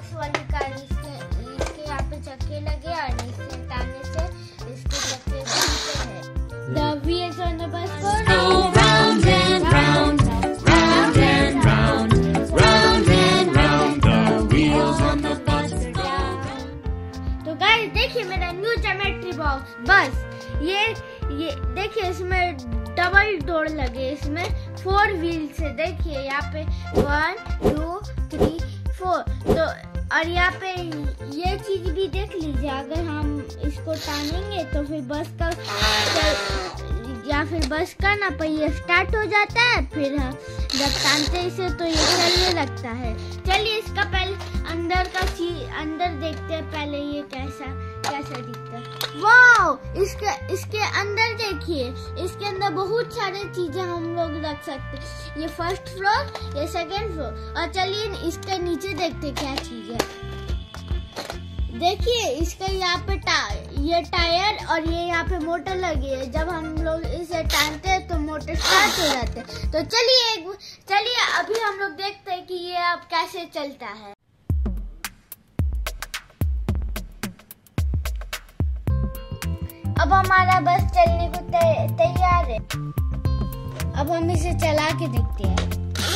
Box वाली car, इसके यहाँ पे चक्के लगे और इसे टाने से इसके चक्के घूमते हैं। The wheels on the bus go round and round, round and round, round and round. The wheels on the bus go round. तो गाइस देखिए मेरा न्यू ज्योमेट्री बॉक्स बस। ये देखिए इसमें डबल डोर लगे, इसमें 4 व्हील्स है। देखिए यहाँ पे 1 2 3 4। तो और यहाँ पे ये चीज भी देख लीजिए, अगर हम इसको टानेंगे तो फिर बस का ना पहिया स्टार्ट हो जाता है। फिर जब टानते इसे तो ये चलने लगता है। चलिए इसका पहले अंदर देखते हैं पहले ये कैसा दिखता है। वाओ, इसके अंदर देखिए, इसके अंदर बहुत सारे चीजें हम लोग रख सकते हैं। ये फर्स्ट फ्लोर, ये सेकंड फ्लोर। और चलिए इसके नीचे देखते क्या चीज है। देखिए इसका यहाँ पे ये टायर और ये यहाँ पे मोटर लगी है। जब हम लोग इसे टानते हैं तो मोटर स्टार्ट हो जाते हैं। तो चलिए अभी हम लोग देखते हैं कि ये अब कैसे चलता है। अब हमारा बस चलने को तैयार है। अब हम इसे चला के देखते हैं।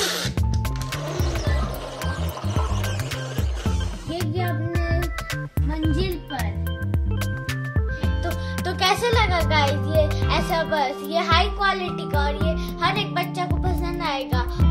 ये अपने मंजिल पर। तो कैसे लगा गाइस ये ऐसा बस? ये हाई क्वालिटी का और ये हर एक बच्चा को पसंद आएगा।